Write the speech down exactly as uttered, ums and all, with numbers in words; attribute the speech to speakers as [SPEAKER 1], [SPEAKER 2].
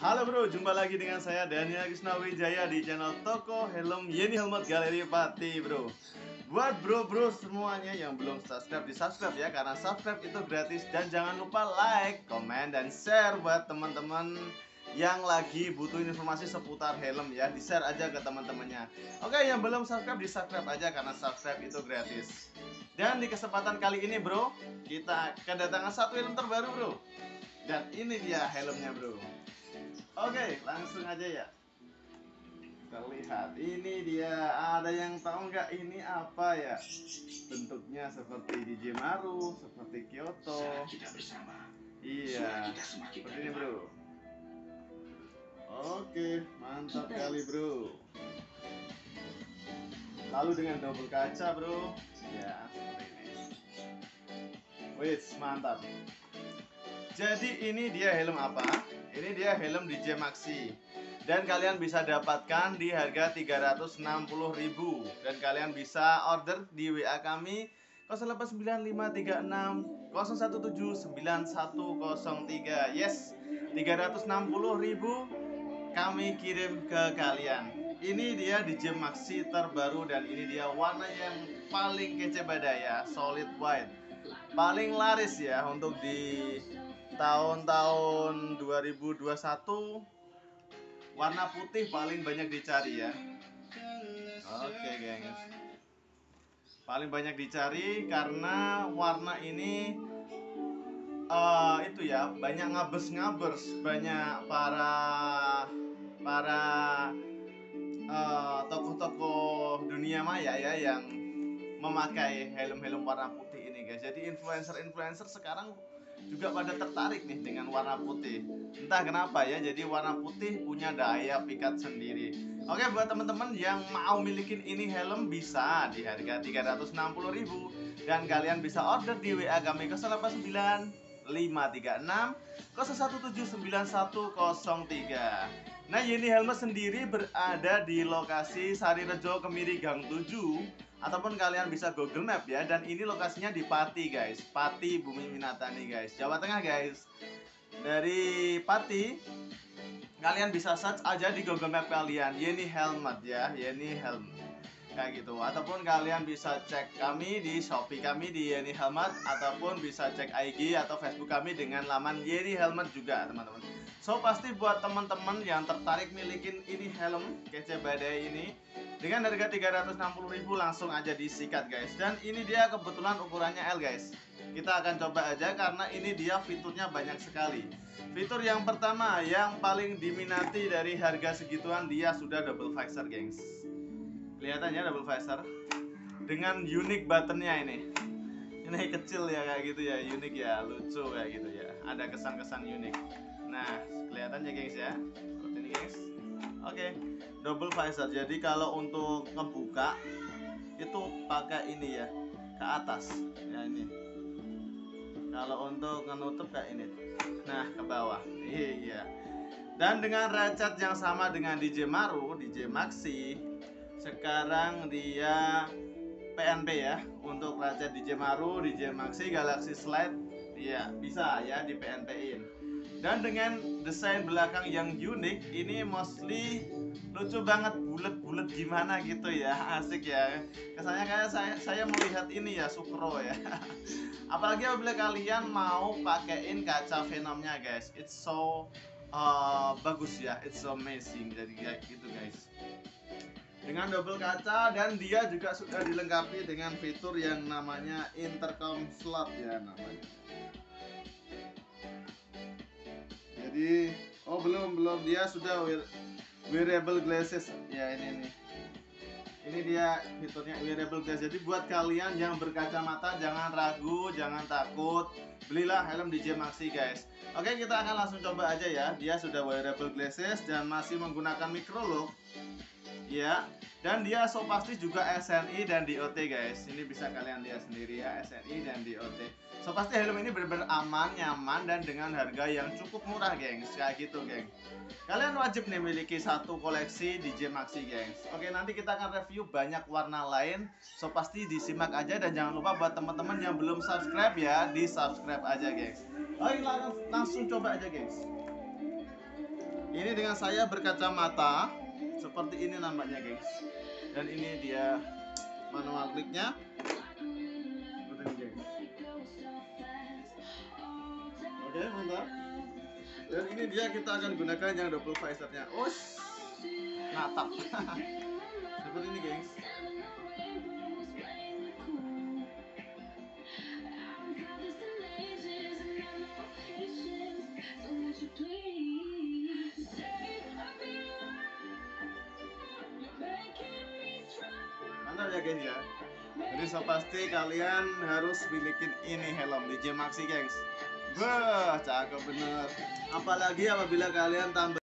[SPEAKER 1] Halo bro, jumpa lagi dengan saya Daniel Krisnawijaya di channel Toko Helm Yeni Helmet Galeri Pati bro. Buat bro-bro semuanya yang belum subscribe, di subscribe ya, karena subscribe itu gratis. Dan jangan lupa like, komen, dan share buat teman-teman yang lagi butuh informasi seputar helm ya, di share aja ke teman-temannya. Oke, yang belum subscribe, di subscribe aja karena subscribe itu gratis. Dan di kesempatan kali ini bro, kita kedatangan satu helm terbaru bro. Dan ini dia helmnya bro. Oke, langsung aja ya. Kita lihat, ini dia. Ada yang tahu nggak ini apa ya? Bentuknya seperti D J Maru, seperti Kyoto. Iya, seperti ini bro. Oke, mantap kali bro. Lalu dengan double kaca bro. Ya, seperti ini. Wih, mantap. Jadi ini dia helm apa? Ini dia helm D J Maxi. Dan kalian bisa dapatkan di harga tiga ratus enam puluh ribu. Dan kalian bisa order di W A kami nol delapan sembilan lima tiga enam nol satu tujuh sembilan satu nol tiga. Yes, tiga ratus enam puluh ribu kami kirim ke kalian. Ini dia D J Maxi terbaru dan ini dia warna yang paling kece badaya, solid white. Paling laris ya untuk di tahun-tahun dua ribu dua puluh satu. Warna putih paling banyak dicari ya. Oke gengs, paling banyak dicari karena warna ini uh, itu ya, banyak ngabers-ngabers, banyak para para uh, tokoh-tokoh dunia maya ya yang memakai helm-helm warna putih ini guys. Jadi influencer-influencer sekarang juga pada tertarik nih dengan warna putih. Entah kenapa ya, jadi warna putih punya daya pikat sendiri. Oke, buat teman-teman yang mau milikin ini helm bisa di harga tiga ratus enam puluh ribu. Dan kalian bisa order di W A kami nol delapan sembilan lima tiga enam nol satu tujuh sembilan satu nol tiga. Nah, Yeni Helmet sendiri berada di lokasi Sarirejo Kemiri Gang tujuh. Ataupun kalian bisa Google Map ya. Dan ini lokasinya di Pati guys, Pati Bumi Minatani guys, Jawa Tengah guys. Dari Pati kalian bisa search aja di Google Map kalian Yeni Helmet ya, Yeni Helmet kayak gitu. Ataupun kalian bisa cek kami di Shopee kami di Yeni Helmet, ataupun bisa cek I G atau Facebook kami dengan laman Yeni Helmet juga teman-teman. So pasti buat teman-teman yang tertarik milikin ini helm kece badai ini dengan harga tiga ratus enam puluh ribu, langsung aja disikat guys. Dan ini dia kebetulan ukurannya L guys. Kita akan coba aja karena ini dia fiturnya banyak sekali. Fitur yang pertama yang paling diminati dari harga segituan, dia sudah double visor gengs. Kelihatannya double visor dengan unik buttonnya ini. Ini kecil ya kayak gitu ya, unik ya, lucu kayak gitu ya. Ada kesan-kesan unik. Nah, kelihatannya gengs ya. Seperti ini gengs. Oke, double visor. Jadi kalau untuk ngebuka itu pakai ini ya, ke atas. Ya ini. Kalau untuk menutup kayak ini. Nah, ke bawah. Iya. Dan dengan racat yang sama dengan D J Maru, D J Maxi. Sekarang dia P N P ya. Untuk racat D J Maru, D J Maxi, Galaxy Slide, ya bisa ya di P N P-in. Dan dengan desain belakang yang unik, ini mostly lucu banget, bulat-bulat gimana gitu ya, asik ya. Kesannya kayak saya saya melihat ini ya, Sukro ya. Apalagi apabila kalian mau pakein kaca Venomnya guys, it's so uh, bagus ya, it's so amazing. Jadi kayak gitu guys. Dengan double kaca, dan dia juga sudah dilengkapi dengan fitur yang namanya intercom slot ya namanya. Jadi, oh belum belum dia sudah wearable glasses ya, ini nih. Ini dia fiturnya wearable glasses. Jadi buat kalian yang berkacamata jangan ragu, jangan takut, belilah helm D J Maxi guys. Oke, kita akan langsung coba aja ya. Dia sudah wearable glasses dan masih menggunakan micro lock. Ya, dan dia so pasti juga S N I dan D O T guys. Ini bisa kalian lihat sendiri ya, S N I dan D O T. So pasti helm ini benar-benar aman, nyaman, dan dengan harga yang cukup murah gengs. Kayak gitu geng. Kalian wajib nih miliki satu koleksi D J Maxi gengs. Oke, nanti kita akan review banyak warna lain. So pasti disimak aja, dan jangan lupa buat teman-teman yang belum subscribe ya, di subscribe aja gengs. Oke, langsung coba aja gengs. Ini dengan saya berkacamata seperti ini nampaknya, gengs. Dan ini dia manual kliknya. Seperti ini, gengs. Oke, mantap. Dan ini dia kita akan gunakan yang double visornya. Us, natap. Seperti ini, gengs. Mantap ya, gengs ya. Jadi so pasti kalian harus milikin ini helm D J Maxi, gengs. Wah, cakep bener. Apalagi apabila kalian tambah